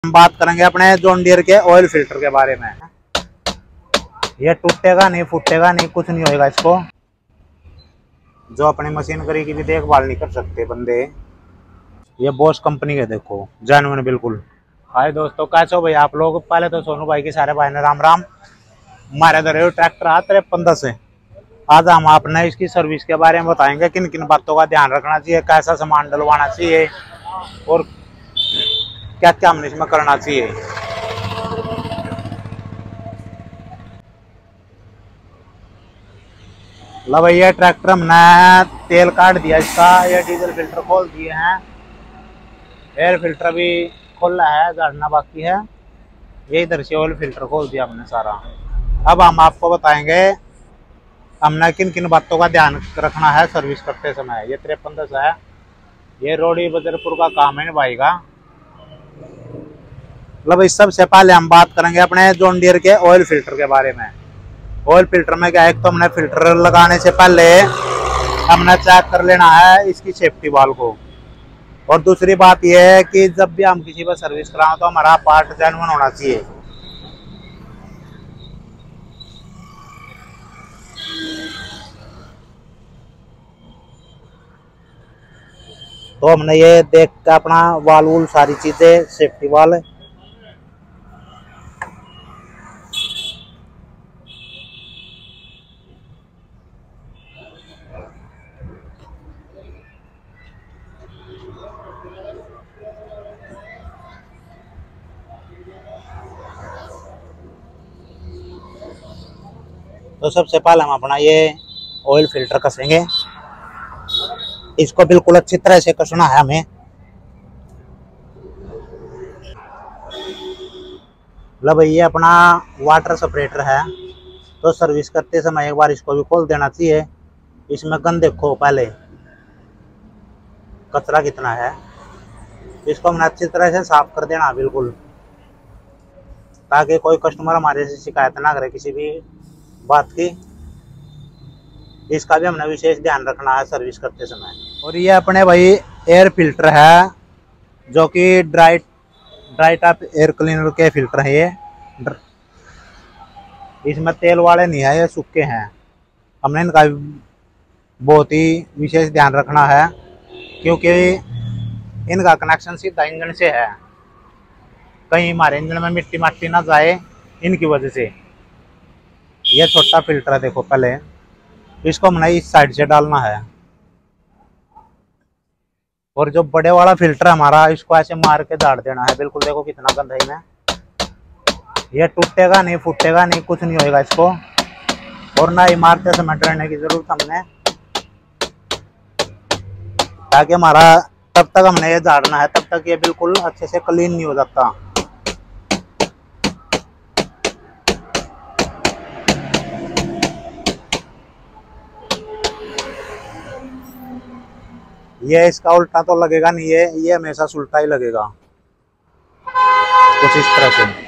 हम बात करेंगे अपने जॉन डियर के ऑयल फिल्टर के बारे में। ये टूटेगा नहीं, फूटेगा नहीं, कुछ नहीं होएगा इसको। जो अपनी मशीनरी की भी देखभाल नहीं कर सकते बंदे, ये बॉस कंपनी के देखो, जेन्युइन बिल्कुल। हाय दोस्तों, कैसे हो भाई आप लोग। पहले तो सोनू भाई की सारे भाई ने राम राम। हमारे इधर ट्रैक्टर आ 53 से। आज हम आपने इसकी सर्विस के बारे में बताएंगे, किन किन बातों का ध्यान रखना चाहिए, कैसा सामान डलवाना चाहिए और क्या क्या हमने इसमें करना चाहिए। लो भैया, ट्रैक्टर हमने तेल काट दिया इसका, ये डीजल फिल्टर खोल दिए हैं, एयर फिल्टर भी खोलना है, झाड़ना बाकी है। ये इधर से ऑयल फिल्टर खोल दिया हमने सारा। अब हम आपको बताएंगे हमने किन किन बातों का ध्यान रखना है सर्विस करते समय। ये 53 है, ये रोडी बदरपुर का काम है भाई का। मतलब इस सबसे पहले हम बात करेंगे अपने जॉन डियर के ऑयल फिल्टर के बारे में। ऑयल फिल्टर में क्या है, एक तो हमने फिल्टर लगाने से पहले हमने चेक कर लेना है इसकी सेफ्टी वाल्व को। और दूसरी बात यह है कि जब भी हम किसी पर सर्विस कराएं तो हमारा पार्ट जेन्युइन होना चाहिए। तो हमने ये देख के अपना वाल्व सारी चीजें सेफ्टी वाल तो सबसे पहले हम अपना ये ऑयल फिल्टर कसेंगे। इसको बिल्कुल अच्छी तरह से कसना है हमें। लो ये अपना वाटर सेपरेटर है, तो सर्विस करते समय एक बार इसको भी खोल देना चाहिए। इसमें गंद देखो पहले, कचरा कितना है। इसको हमने अच्छी तरह से साफ कर देना बिल्कुल, ताकि कोई कस्टमर हमारे से शिकायत ना करे किसी भी बात की। इसका भी हमने विशेष ध्यान रखना है सर्विस करते समय। और ये अपने भाई एयर फिल्टर है, जो कि ड्राई टाइप एयर क्लीनर के फिल्टर है ये। इसमें तेल वाले नहीं है, ये सूखे हैं। हमने इनका बहुत ही विशेष ध्यान रखना है, क्योंकि इनका कनेक्शन सीधा इंजन से है। कहीं हमारे इंजन में मिट्टी माट्टी ना जाए इनकी वजह से। ये छोटा फिल्टर है देखो, पहले इसको हमने इस साइड से डालना है। और जो बड़े वाला फिल्टर हमारा, इसको ऐसे मार के झाड़ देना है बिल्कुल। देखो कितना गंदा है इसमें। ये टूटेगा नहीं, फूटेगा नहीं, कुछ नहीं होएगा इसको। और ना ही मारते समय डरने की जरूरत हमने, ताकि हमारा तब तक हमने ये झाड़ना है तब तक ये बिल्कुल अच्छे से क्लीन नहीं हो जाता। ये इसका उल्टा तो लगेगा नहीं, ये हमेशा उल्टा ही लगेगा कुछ इस तरह से।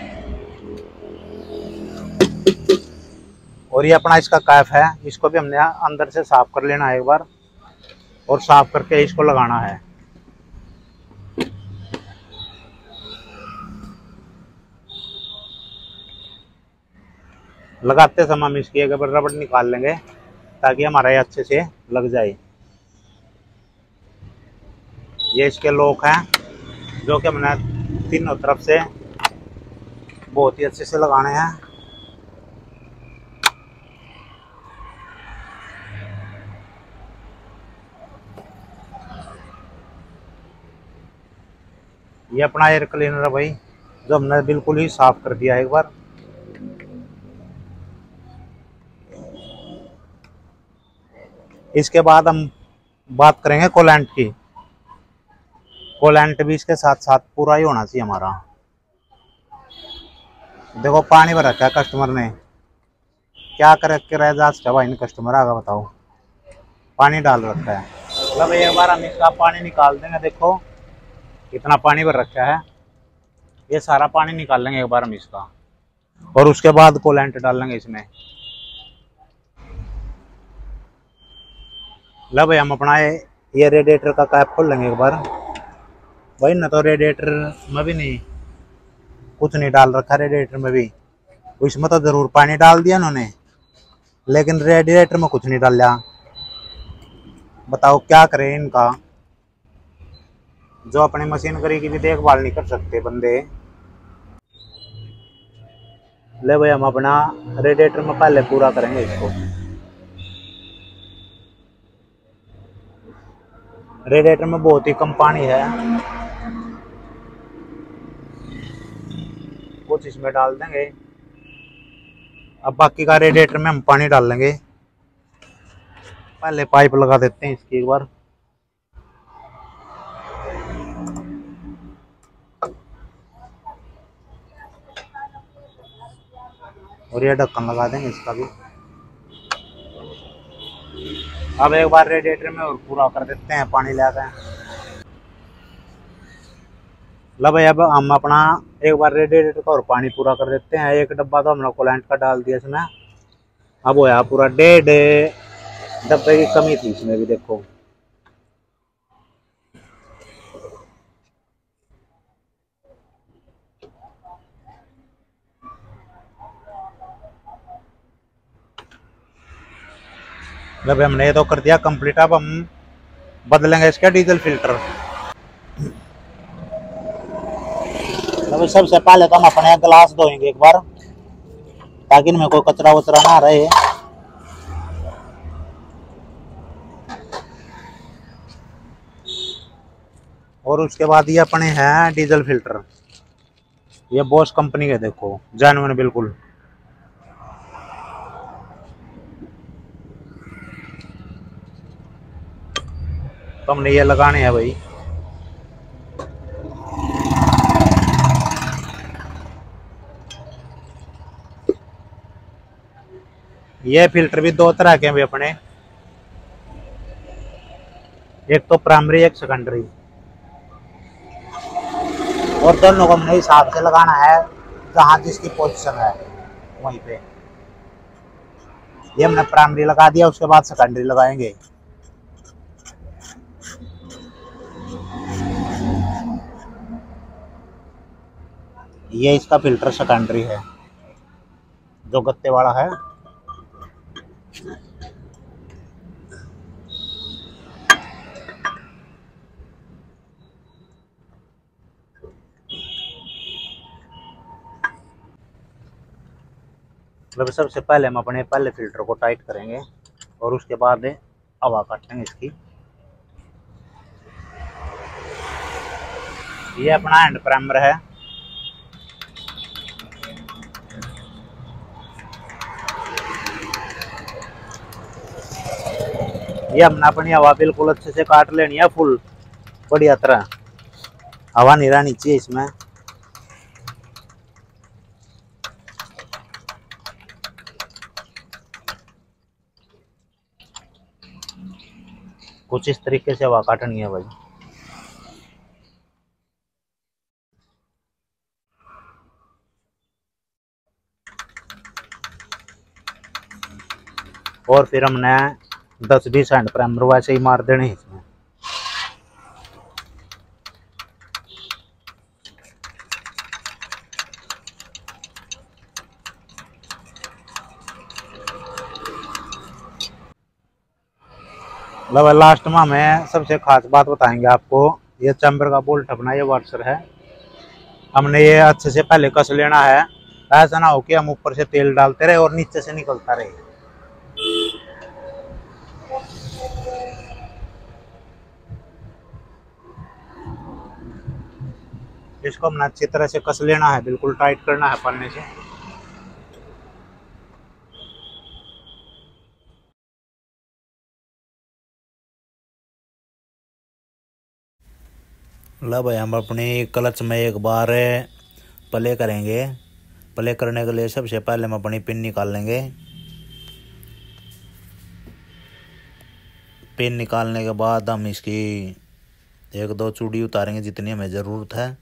और ये अपना इसका कैप है, इसको भी हमने अंदर से साफ कर लेना है एक बार, और साफ करके इसको लगाना है। लगाते समय हम इसकी एक बार रबड़ निकाल लेंगे, ताकि हमारा ये अच्छे से लग जाए। ये इसके लॉक हैं, जो कि हमने तीनों तरफ से बहुत ही अच्छे से लगाने हैं। ये अपना एयर क्लीनर है भाई, जो हमने बिल्कुल ही साफ कर दिया एक बार। इसके बाद हम बात करेंगे कोलैंट की। कोलैंट भी इसके साथ साथ पूरा ही होना चाहिए हमारा। देखो पानी भर रखा है कस्टमर ने, क्या कर के रह जा भाई ने कस्टमर आगा बताओ। पानी डाल रखा है। मतलब एक बार हम इसका पानी निकाल देंगे, देखो कितना पानी भर रखा है। ये सारा पानी निकाल लेंगे एक बार हम इसका, और उसके बाद कोलैंट डाल लेंगे इसमें। लो भाई, हम अपना ये रेडिएटर का कैप खोल लेंगे एक बार। भाई ना तो रेडिएटर में भी नहीं कुछ नहीं डाल रखा रेडिएटर में भी। इसमें तो जरूर पानी डाल दिया उन्होंने, लेकिन रेडिएटर में कुछ नहीं डाला। बताओ क्या करें इनका, जो अपनी मशीनरी की भी देखभाल नहीं कर सकते बंदे। ले भाई, हम अपना रेडिएटर में पहले पूरा करेंगे इसको। रेडिएटर में बहुत ही कम पानी है, कुछ इसमें डाल देंगे। अब बाकी का रेडिएटर में हम पानी डाल लेंगे। पहले पाइप लगा देते हैं इसकी एक बार। और ये ढक्कन लगा देंगे इसका भी। अब एक बार रेडिएटर में और पूरा कर देते हैं पानी लाकर। लो भाई, अब हम अपना एक बार रेडिएटर का और पानी पूरा कर देते हैं। एक डब्बा तो हमने कोलैंट का डाल दिया इसमें। अब वो यहाँ पूरा 1.5 डब्बे की कमी थी इसमें भी, देखो। जब हमने ये तो कर दिया कंप्लीट, अब हम बदलेंगे इसका डीजल फिल्टर। तो सबसे पहले तो हम अपने गिलास धोएंगे एक बार, ताकि इनमें कोई कचरा वचरा ना रहे। और उसके बाद ये अपने हैं डीजल फिल्टर। ये बॉश कंपनी के, देखो, जेन्युइन बिल्कुल। तो हमने ये लगाने हैं भाई। ये फिल्टर भी दो तरह के हैं भाई अपने, एक तो प्राइमरी एक सेकेंडरी। और दोनों को हमने हिसाब से लगाना है, जहाँ जिसकी पोजीशन है वहीं पे। ये हमने प्राइमरी लगा दिया, उसके बाद सेकेंडरी लगाएंगे। ये इसका फिल्टर सेकेंडरी है, जो गत्ते वाला है। मतलब सबसे पहले हम अपने पहले फिल्टर को टाइट करेंगे और उसके बाद हवा काटेंगे इसकी। ये अपना हैंड प्राइमर है। ये हमने अपनी हवा बिल्कुल अच्छे से काट लेनी है, फुल बढ़िया तरह। हवा नहीं रहनी चाहिए इसमें। कुछ इस तरीके से हवा काटनी है भाई। और फिर हमने 10-20 हैंड प्राइमर वैसे ही मार देने इसमें। मतलब लास्ट में हमें सबसे खास बात बताएंगे आपको। ये चैम्बर का बोल्ट अपना ये वाशर है, हमने ये अच्छे से पहले कस लेना है। ऐसा ना हो कि हम ऊपर से तेल डालते रहे और नीचे से निकलता रहे। इसको हमने अच्छी तरह से कस लेना है, बिल्कुल टाइट करना है पन्ने से। ला भाई, हम अपनी क्लच में एक बार प्ले करेंगे। प्ले करने के लिए सबसे पहले हम अपनी पिन निकाल लेंगे। पिन निकालने के बाद हम इसकी 1-2 चूड़ी उतारेंगे जितनी हमें ज़रूरत है।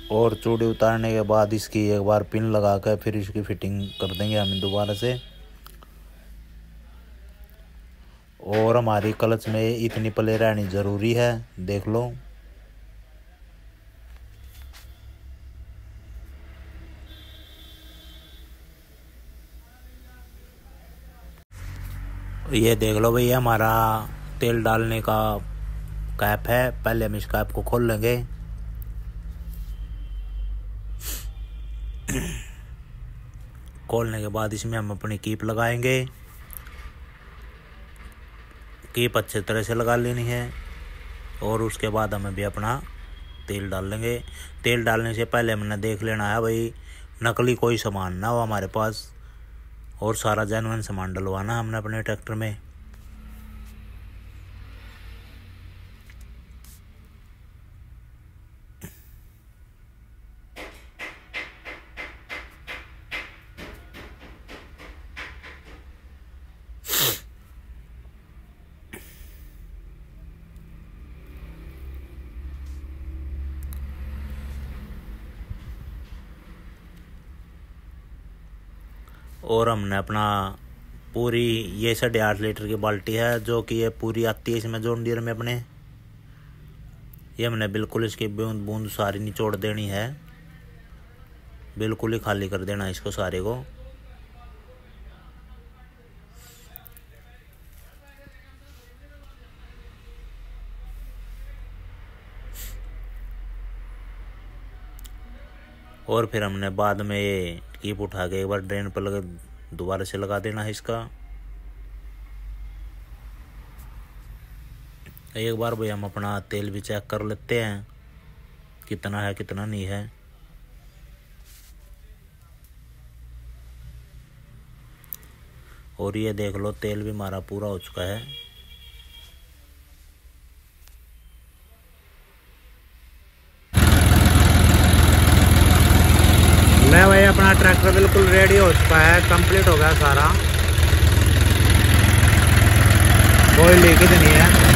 और चूड़ी उतारने के बाद इसकी एक बार पिन लगा कर फिर इसकी फिटिंग कर देंगे हम दोबारा से। और हमारी क्लच में इतनी प्ले रहनी ज़रूरी है, देख लो। ये देख लो भैया, हमारा तेल डालने का कैप है। पहले हम इस कैप को खोल लेंगे। खोलने के बाद इसमें हम अपनी कीप लगाएंगे। कीप अच्छे तरह से लगा लेनी है। और उसके बाद हम भी अपना तेल डाल लेंगे। तेल डालने से पहले हमने देख लेना है भाई नकली कोई सामान ना हो हमारे पास, और सारा जेन्युइन सामान डलवाना हमने अपने ट्रैक्टर में। और हमने अपना पूरी ये 8.5 लीटर की बाल्टी है जो कि ये पूरी आती है इसमें जॉन डियर में अपने। ये हमने बिल्कुल इसकी बूंद बूंद सारी निचोड़ देनी है, बिल्कुल ही खाली कर देना इसको सारे को। और फिर हमने बाद में ये कीप उठा के एक बार ड्रेन पर दोबारा से लगा देना है इसका। एक बार भाई हम अपना तेल भी चेक कर लेते हैं कितना है कितना नहीं है। और ये देख लो तेल भी हमारा पूरा हो चुका है। ले भाई अपना ट्रैक्टर बिल्कुल रेडी हो चुका है, कंप्लीट हो गया सारा, कोई लीकेज नहीं है।